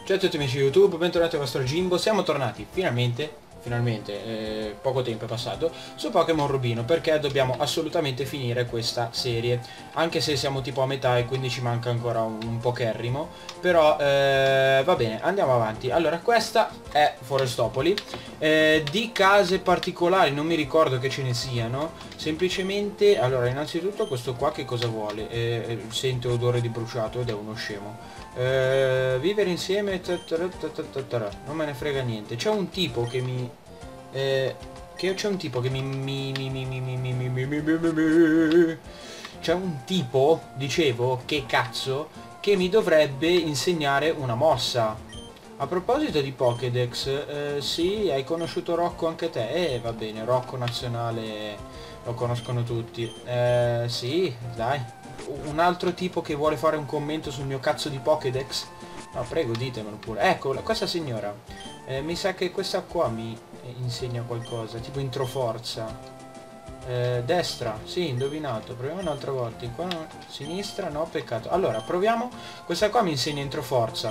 Ciao a tutti amici di YouTube, bentornati al vostro Jimbo. Siamo tornati finalmente, poco tempo è passato, su Pokémon Rubino, perché dobbiamo assolutamente finire questa serie. Anche se siamo tipo a metà e quindi ci manca ancora un pocherrimo. Però va bene, andiamo avanti. Allora, questa è Forestopoli. Di case particolari non mi ricordo che ce ne siano. Semplicemente, allora, innanzitutto questo qua che cosa vuole? Sente odore di bruciato ed è uno scemo. Vivere insieme, non me ne frega niente. C'è un tipo che mi c'è un tipo che c'è un tipo, dicevo, che cazzo, che mi dovrebbe insegnare una mossa. A proposito di Pokédex, sì, hai conosciuto Rocco anche te? Va bene, Rocco nazionale lo conoscono tutti. Sì, dai. Un altro tipo che vuole fare un commento sul mio cazzo di Pokédex? No, prego, ditemelo pure. Ecco, questa signora. Mi sa che questa qua mi insegna qualcosa, tipo introforza. Destra, sì, indovinato. Proviamo un'altra volta. In qua no, sinistra, no, peccato. Allora, proviamo. Questa qua mi insegna introforza.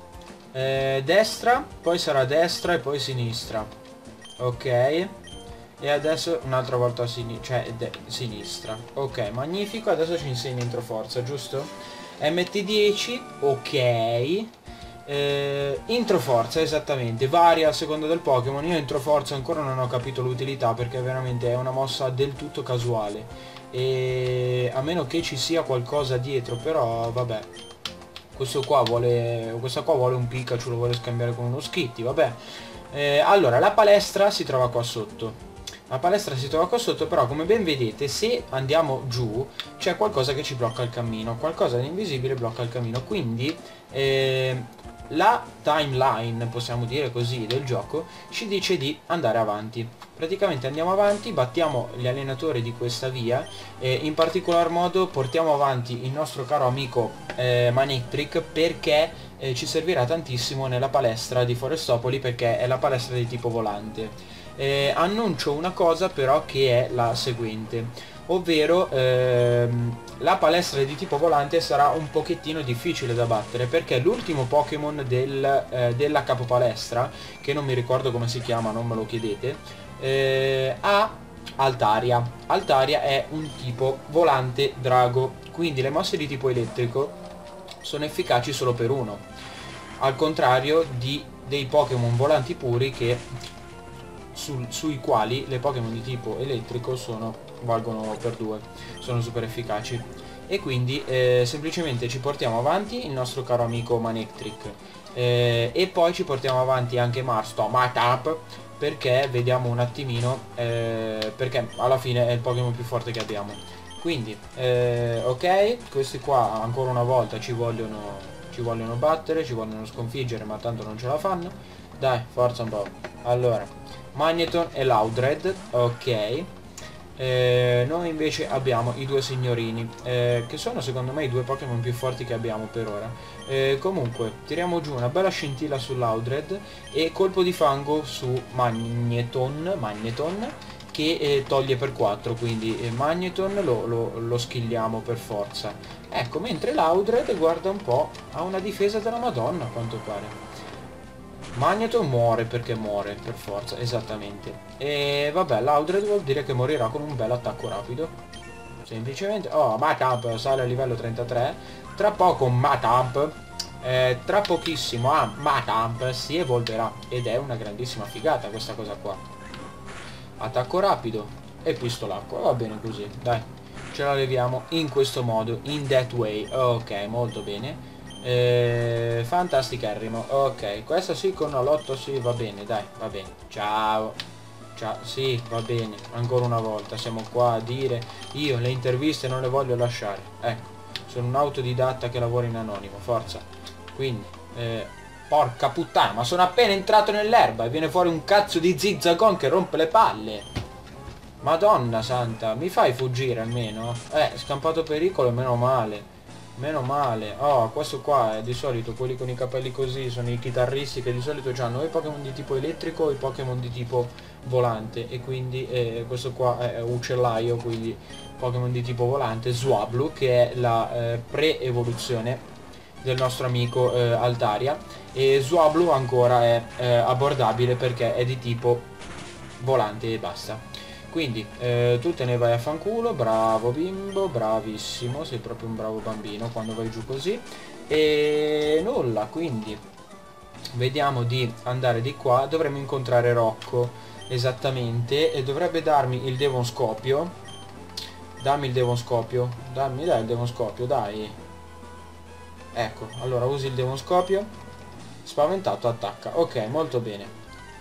Destra, poi sarà destra e poi sinistra. Ok. E adesso un'altra volta a sinistra. Ok, magnifico. Adesso ci insegna introforza, giusto? MT10, ok. Introforza, esattamente. Varia a seconda del Pokémon. Io introforza ancora non ho capito l'utilità, perché veramente è una mossa del tutto casuale. E a meno che ci sia qualcosa dietro, però vabbè. Questa qua vuole un Pikachu, lo vuole scambiare con uno Skitty, vabbè. Allora, la palestra si trova qua sotto. La palestra si trova qua sotto, però come ben vedete, se andiamo giù c'è qualcosa che ci blocca il cammino, qualcosa di invisibile blocca il cammino, quindi la timeline, possiamo dire così, del gioco ci dice di andare avanti. Praticamente andiamo avanti, battiamo gli allenatori di questa via, in particolar modo portiamo avanti il nostro caro amico Manectric, perché ci servirà tantissimo nella palestra di Forestopoli, perché è la palestra di tipo volante. Annuncio una cosa però, che è la seguente, ovvero la palestra di tipo volante sarà un pochettino difficile da battere, perché l'ultimo Pokémon della capopalestra, che non mi ricordo come si chiama, non me lo chiedete, ha Altaria. Altaria è un tipo volante drago, quindi le mosse di tipo elettrico sono efficaci solo per uno, al contrario dei Pokémon volanti puri sui quali le Pokémon di tipo elettrico valgono per due, sono super efficaci. E quindi semplicemente ci portiamo avanti il nostro caro amico Manectric, e poi ci portiamo avanti anche Marstomatap, perché vediamo un attimino, perché alla fine è il Pokémon più forte che abbiamo. Quindi ok, questi qua ancora una volta ci vogliono battere, ci vogliono sconfiggere, ma tanto non ce la fanno. Dai, forza un po'. Allora, Magneton e Loudred, ok. Noi invece abbiamo i due signorini, che sono secondo me i due Pokémon più forti che abbiamo per ora. Comunque, tiriamo giù una bella scintilla su Loudred e colpo di fango su Magneton, che toglie per 4, quindi Magneton lo skilliamo per forza. Ecco, mentre Loudred, guarda un po', ha una difesa della Madonna a quanto pare. Magneton muore perché muore, per forza, esattamente. E vabbè, Loudred vuol dire che morirà con un bel attacco rapido. Semplicemente. Oh, Machamp sale a livello 33. Tra poco Machamp, tra pochissimo Machamp si evolverà. Ed è una grandissima figata questa cosa qua. Attacco rapido e pistolacqua. Va bene così, dai. Ce la leviamo in questo modo, in that way. Ok, molto bene. Fantasticherrimo. Ok, questa sì, con Alotto sì, va bene, dai, va bene. Ciao. Ciao, sì, va bene. Ancora una volta siamo qua a dire io le interviste non le voglio lasciare. Ecco, sono un autodidatta che lavora in anonimo, forza. Quindi porca puttana, ma sono appena entrato nell'erba e viene fuori un cazzo di Zigzagon che rompe le palle. Madonna santa, mi fai fuggire almeno? Scampato pericolo, meno male. Meno male. Oh, questo qua è di solito, quelli con i capelli così sono i chitarristi che di solito hanno i Pokémon di tipo elettrico e i Pokémon di tipo volante, e quindi questo qua è uccellaio, quindi Pokémon di tipo volante. Swablu, che è la pre-evoluzione del nostro amico Altaria, e Swablu ancora è abbordabile perché è di tipo volante e basta. Quindi tu te ne vai a fanculo, bravo bimbo, bravissimo, sei proprio un bravo bambino quando vai giù così. E nulla, quindi vediamo di andare di qua, dovremmo incontrare Rocco, esattamente, e dovrebbe darmi il Devonscopio. Dammi il Devonscopio, dammi dai il Devonscopio, dai. Ecco, allora usi il Devonscopio, spaventato, attacca, ok, molto bene.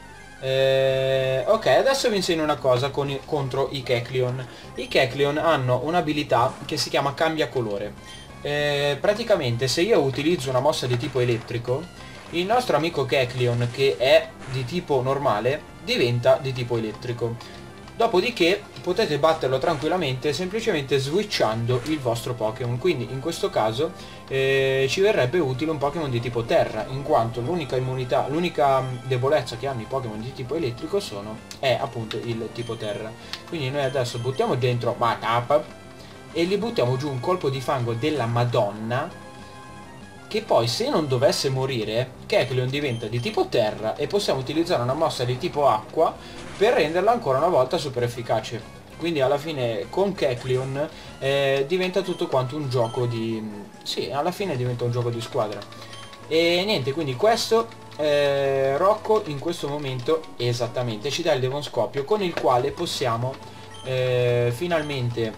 Ok, adesso vi insegno una cosa contro i Kecleon. I Kecleon hanno un'abilità che si chiama cambia colore. Praticamente se io utilizzo una mossa di tipo elettrico, il nostro amico Kecleon, che è di tipo normale, diventa di tipo elettrico. Dopodiché potete batterlo tranquillamente semplicemente switchando il vostro Pokémon. Quindi in questo caso ci verrebbe utile un Pokémon di tipo terra, in quanto l'unica immunità, l'unica debolezza che hanno i Pokémon di tipo elettrico è appunto il tipo terra. Quindi noi adesso buttiamo dentro Matap e gli buttiamo giù un colpo di fango della Madonna, che poi se non dovesse morire Kecleon diventa di tipo terra e possiamo utilizzare una mossa di tipo acqua per renderla ancora una volta super efficace. Quindi alla fine con Kecleon diventa tutto quanto un gioco di... sì, alla fine diventa un gioco di squadra. E niente, quindi questo Rocco in questo momento esattamente ci dà il Devonscopio, con il quale possiamo finalmente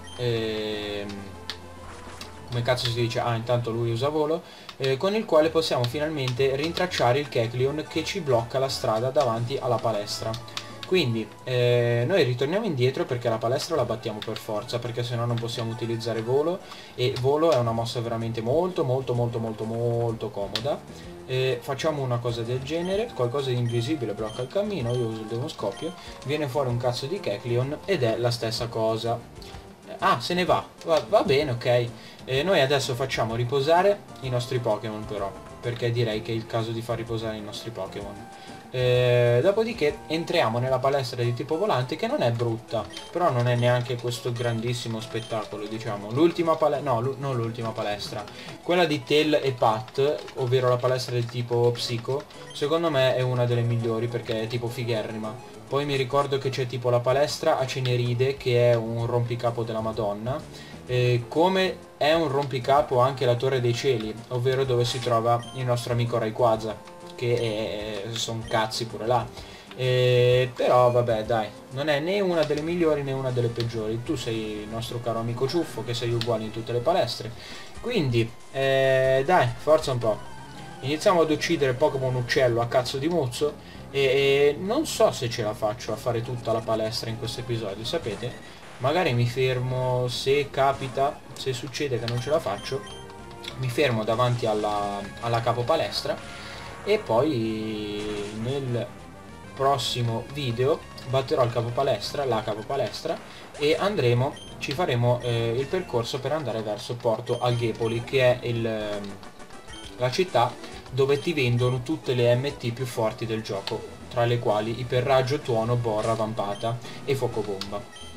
come cazzo si dice? Ah, intanto lui usa volo, con il quale possiamo finalmente rintracciare il Kecleon che ci blocca la strada davanti alla palestra. Quindi noi ritorniamo indietro perché la palestra la battiamo per forza, perché sennò non possiamo utilizzare volo, e volo è una mossa veramente molto comoda. Facciamo una cosa del genere, qualcosa di invisibile blocca il cammino, io uso il Devonscopio, viene fuori un cazzo di Kecleon ed è la stessa cosa. Ah, se ne va bene, ok. Noi adesso facciamo riposare i nostri Pokémon però, perché direi che è il caso di far riposare i nostri Pokémon. Dopodiché entriamo nella palestra di tipo volante, che non è brutta, però non è neanche questo grandissimo spettacolo, diciamo. L'ultima palestra, no, non l'ultima palestra, quella di Tail e Pat, ovvero la palestra del tipo Psico, secondo me è una delle migliori perché è tipo figherrima. Poi mi ricordo che c'è tipo la palestra a Ceneride, che è un rompicapo della Madonna, come è un rompicapo anche la Torre dei Cieli, ovvero dove si trova il nostro amico Rayquaza, che sono cazzi pure là. Però vabbè dai, non è né una delle migliori né una delle peggiori. Tu sei il nostro caro amico Ciuffo, che sei uguale in tutte le palestre. Quindi dai, forza un po'. Iniziamo ad uccidere Pokémon uccello a cazzo di muzzo. E non so se ce la faccio a fare tutta la palestra in questo episodio, sapete? Magari mi fermo, se capita, se succede che non ce la faccio, mi fermo davanti alla capo palestra e poi nel prossimo video batterò il capo palestra, la capo palestra, e andremo, ci faremo il percorso per andare verso Porto Alghepoli, che è la città dove ti vendono tutte le MT più forti del gioco, tra le quali Iperraggio, Tuono, Borra, Vampata e Fuoco Bomba.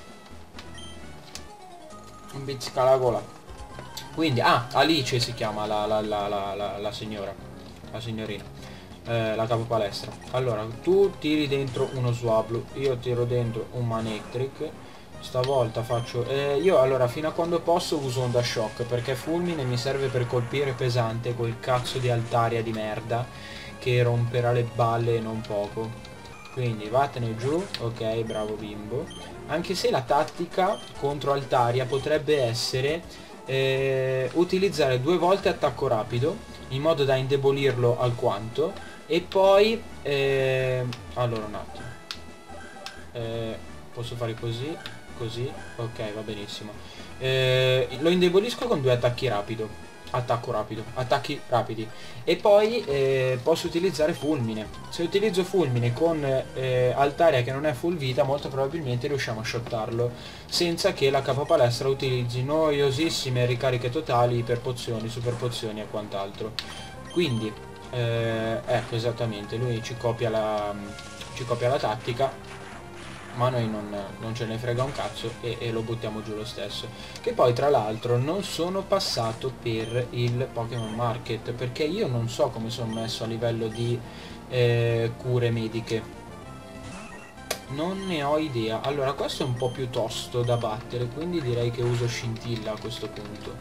Un pizzica la gola. Quindi, Alice si chiama la signora, la signorina, la capo palestra. Allora, tu tiri dentro uno Swablu, io tiro dentro un Manectric. Stavolta faccio... io allora fino a quando posso uso Onda Shock, perché Fulmine mi serve per colpire pesante quel cazzo di Altaria di merda che romperà le balle non poco. Quindi vattene giù, ok, bravo bimbo. Anche se la tattica contro Altaria potrebbe essere utilizzare 2 volte attacco rapido, in modo da indebolirlo alquanto, e poi... allora un attimo. Posso fare così, così, ok, va benissimo. Lo indebolisco con 2 attacchi rapido. Attacchi rapidi. E poi posso utilizzare Fulmine. Se utilizzo Fulmine con Altaria che non è full vita, molto probabilmente riusciamo a shottarlo senza che la capopalestra utilizzi noiosissime ricariche totali per pozioni, super pozioni e quant'altro. Quindi ecco, esattamente, lui ci copia la tattica. ma a noi non ce ne frega un cazzo e lo buttiamo giù lo stesso. Che poi tra l'altro non sono passato per il Pokémon Market, perché io non so come sono messo a livello di cure mediche. Non ne ho idea. Allora, questo è un po' più tosto da battere, quindi direi che uso scintilla a questo punto.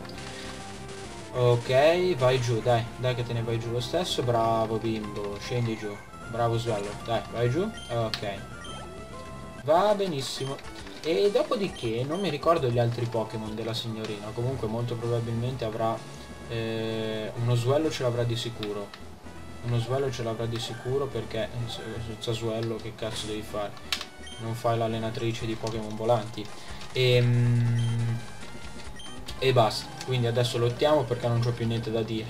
Ok, vai giù, dai che te ne vai giù lo stesso. Bravo bimbo, scendi giù. Bravo Swallow, dai, vai giù. Ok, va benissimo. E dopodiché non mi ricordo gli altri Pokémon della signorina. Comunque molto probabilmente avrà uno Swallow, ce l'avrà di sicuro. Uno Swallow ce l'avrà di sicuro, perché senza Swallow che cazzo devi fare? Non fai l'allenatrice di Pokémon volanti. E basta. Quindi adesso lottiamo perché non c'ho più niente da dire.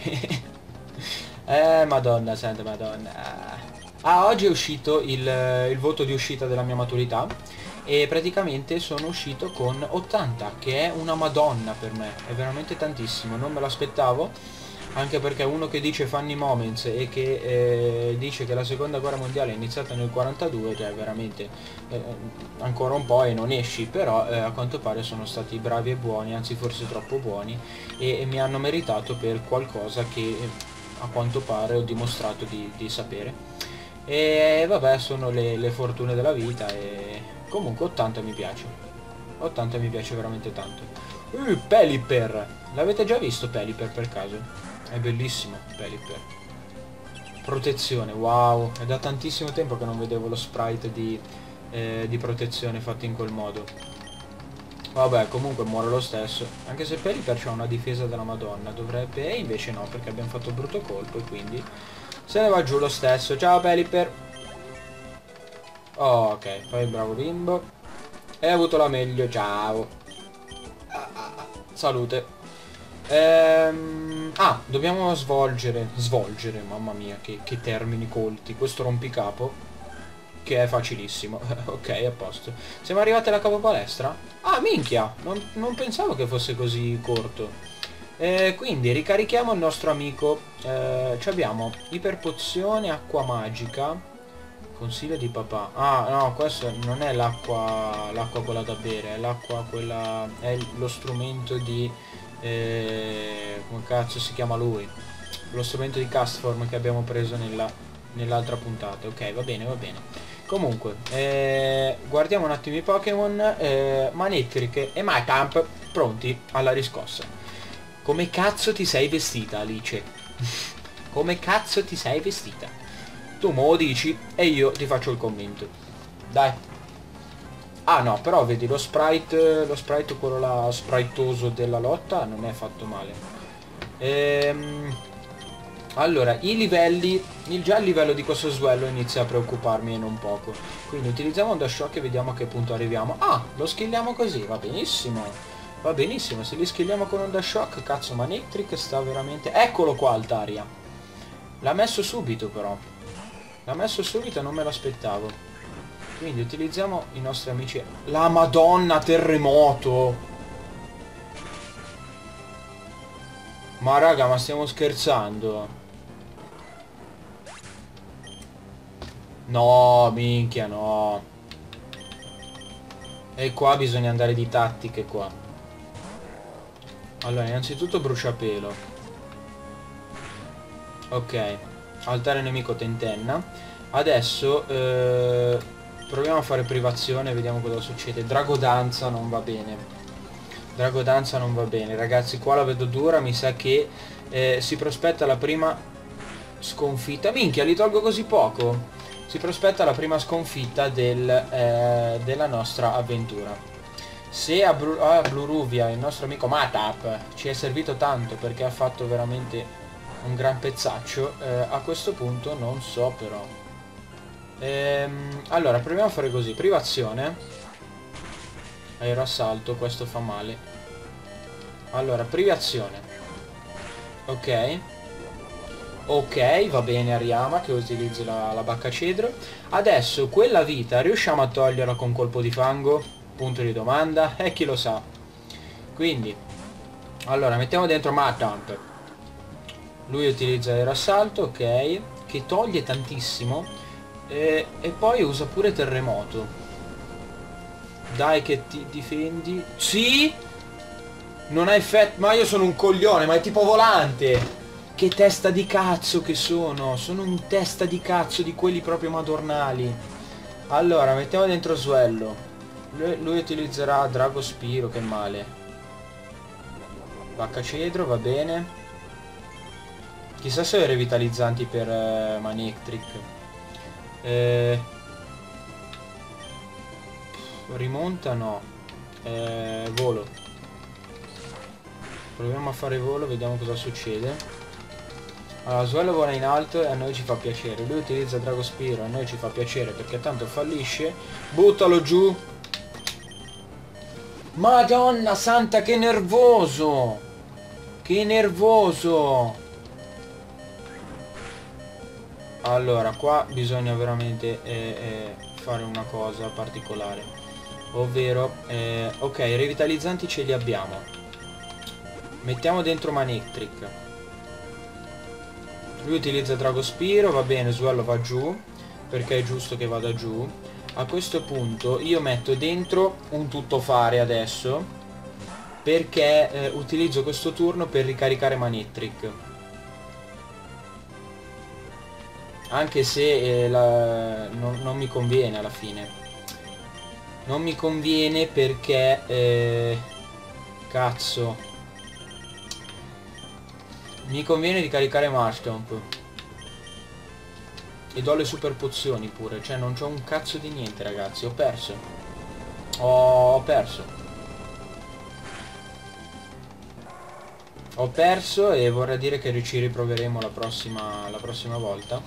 Madonna santa madonna. Ah, oggi è uscito il voto di uscita della mia maturità. E praticamente sono uscito con 80, che è una madonna per me. È veramente tantissimo, non me l'aspettavo. Anche perché uno che dice funny moments e che dice che la seconda guerra mondiale è iniziata nel 42, cioè veramente ancora un po' e non esci, però a quanto pare sono stati bravi e buoni, anzi forse troppo buoni, e mi hanno meritato per qualcosa che a quanto pare ho dimostrato di sapere. E vabbè, sono le fortune della vita, e comunque 80 mi piace. 80 mi piace veramente tanto. Pelipper! L'avete già visto Pelipper per caso? È bellissimo Pelipper. Protezione, wow, è da tantissimo tempo che non vedevo lo sprite di protezione fatto in quel modo. Vabbè, comunque muore lo stesso. Anche se Pelipper c'ha una difesa della Madonna, dovrebbe... E invece no, perché abbiamo fatto un brutto colpo e quindi se ne va giù lo stesso. Ciao Pelipper. Oh, ok, fai il bravo bimbo. Hai avuto la meglio, ciao. Salute. Dobbiamo svolgere, mamma mia, che termini colti, questo rompicapo, che è facilissimo. Ok, a posto. Siamo arrivati alla capo palestra? Ah, minchia, non pensavo che fosse così corto. Quindi ricarichiamo il nostro amico. Abbiamo iperpozione, acqua magica, consiglio di papà. Ah, no, questo non è l'acqua quella da bere, è l'acqua quella, è lo strumento di... come cazzo si chiama lui? Lo strumento di Castform che abbiamo preso nell'altra puntata. Ok, va bene, va bene. Comunque, guardiamo un attimo i Pokémon. Manectric e Machamp pronti alla riscossa. Come cazzo ti sei vestita, Alice? Come cazzo ti sei vestita? Tu me lo dici e io ti faccio il commento. Dai. Ah no, però vedi lo sprite quello là spritoso della lotta non è fatto male. Allora, i livelli, già il livello di questo Swellow inizia a preoccuparmi e non poco. Quindi utilizziamo Onda Shock e vediamo a che punto arriviamo. Ah, lo skilliamo così, va benissimo. Va benissimo, se li skilliamo con Onda Shock, cazzo, Manectric sta veramente... Eccolo qua Altaria. L'ha messo subito però. L'ha messo subito e non me l'aspettavo. Quindi utilizziamo i nostri amici... La Madonna, terremoto! Ma raga, ma stiamo scherzando? No, minchia, no. E qua bisogna andare di tattiche qua. Allora, innanzitutto bruciapelo. Ok. Altare nemico tentenna. Adesso... proviamo a fare privazione e vediamo cosa succede. Dragodanza non va bene. Dragodanza non va bene. Ragazzi, qua la vedo dura. Mi sa che si prospetta la prima sconfitta. Minchia, li tolgo così poco. Si prospetta la prima sconfitta della nostra avventura. Se a Bluruvia il nostro amico Matap ci è servito tanto perché ha fatto veramente un gran pezzaccio, a questo punto non so però. Allora proviamo a fare così. Privazione, aeroassalto, questo fa male. Allora privazione. Ok, ok, va bene Ariama che utilizzi la bacca cedro. Adesso quella vita riusciamo a toglierla con colpo di fango? Punto di domanda. E chi lo sa. Quindi allora mettiamo dentro Machamp. Lui utilizza aeroassalto, ok, che toglie tantissimo. E poi usa pure terremoto. Dai che ti difendi. Sì. Non ha effetto. Ma io sono un coglione. Ma è tipo volante. Che testa di cazzo che sono. Sono un testa di cazzo di quelli proprio madornali. Allora mettiamo dentro Swello. Lui utilizzerà Drago Spiro. Che male. Vacca Cedro, va bene. Chissà se ho revitalizzanti per Manectric. Rimonta no. Volo. Proviamo a fare volo, vediamo cosa succede. Allora, Swello vola in alto e a noi ci fa piacere. Lui utilizza Drago Spiro, a noi ci fa piacere perché tanto fallisce. Buttalo giù. Madonna santa, che nervoso! Che nervoso! Allora, qua bisogna veramente fare una cosa particolare. Ovvero, ok, i revitalizzanti ce li abbiamo. Mettiamo dentro Manectric. Lui utilizza Drago Spiro, va bene, Swello va giù, perché è giusto che vada giù. A questo punto io metto dentro un tuttofare adesso, perché utilizzo questo turno per ricaricare Manectric. Anche se non mi conviene alla fine. Non mi conviene perché... cazzo. Mi conviene ricaricare Marshtomp. E do le super pozioni pure. Cioè non c'ho un cazzo di niente ragazzi. Ho perso. Ho perso. Ho perso e vorrei dire che ci riproveremo la prossima volta.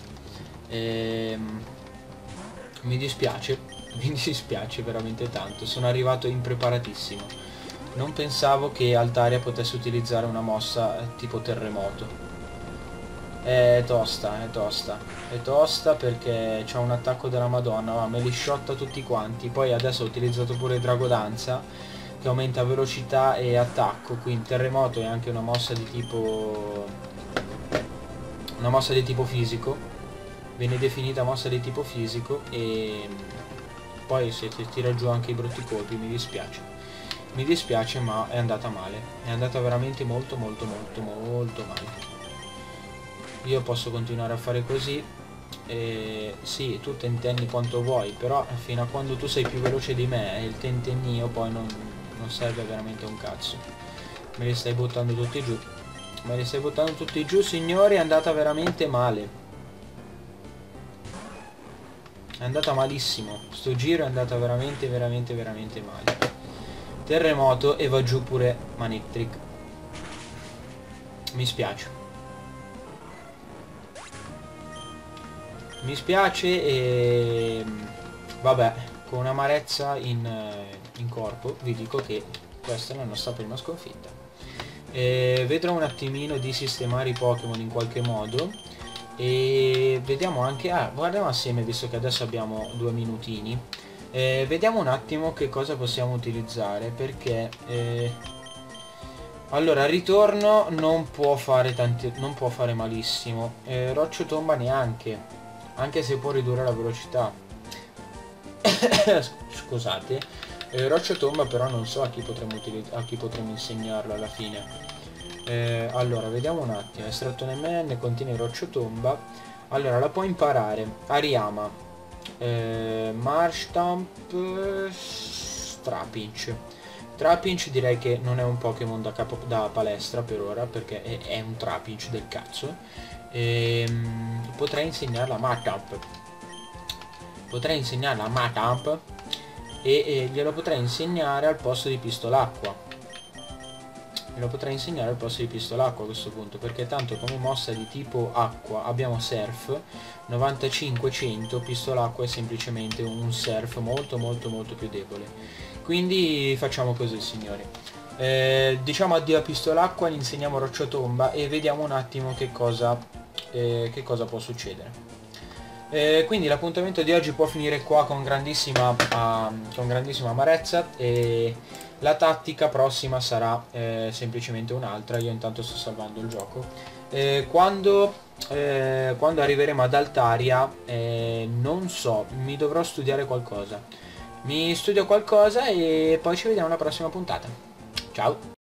Mi dispiace. Mi dispiace veramente tanto. Sono arrivato impreparatissimo. Non pensavo che Altaria potesse utilizzare una mossa tipo terremoto. È tosta, è tosta. È tosta perché c'ha un attacco della Madonna, ma me li sciotta tutti quanti. Poi adesso ho utilizzato pure Dragodanza, che aumenta velocità e attacco. Quindi terremoto è anche una mossa di tipo... una mossa di tipo fisico. Viene definita mossa di tipo fisico e... poi se ti tira giù anche i brutti colpi mi dispiace. Mi dispiace ma è andata male. È andata veramente molto molto molto molto male. Io posso continuare a fare così. Sì, tu tentenni quanto vuoi, però fino a quando tu sei più veloce di me il tentennio poi non serve veramente un cazzo. Me li stai buttando tutti giù. Me li stai buttando tutti giù, signori, è andata veramente male. È andata malissimo. Sto giro è andata veramente veramente veramente male. Terremoto e va giù pure Manectric. Mi spiace. Mi spiace e... vabbè, con amarezza in corpo vi dico che questa è la nostra prima sconfitta. Vedrò un attimino di sistemare i Pokémon in qualche modo. E vediamo anche... ah, guardiamo assieme visto che adesso abbiamo 2 minutini. Vediamo un attimo che cosa possiamo utilizzare perché allora il ritorno non può fare malissimo, Roccio Tomba neanche, anche se può ridurre la velocità. Scusate, Roccio Tomba però non so a chi potremmo insegnarlo alla fine. Allora vediamo un attimo. Estrattone Man contiene Roccio Tomba. Allora la può imparare Ariama, Marshtomp, Trapinch. Trapinch direi che non è un Pokémon da palestra per ora perché è un Trapinch del cazzo. Potrei insegnarla a Machamp. Potrei insegnarla a Machamp e glielo potrei insegnare al posto di Pistolacqua. Lo potrei insegnare al posto di Pistolacqua a questo punto, perché tanto come mossa di tipo acqua abbiamo Surf 95-100, Pistolacqua è semplicemente un Surf molto molto molto più debole. Quindi facciamo così signori, diciamo addio a Pistolacqua, gli insegniamo Rocciotomba e vediamo un attimo che cosa può succedere. Quindi l'appuntamento di oggi può finire qua con grandissima amarezza e la tattica prossima sarà semplicemente un'altra. Io intanto sto salvando il gioco. Quando arriveremo ad Altaria non so, mi dovrò studiare qualcosa mi studio qualcosa e poi ci vediamo alla prossima puntata. Ciao!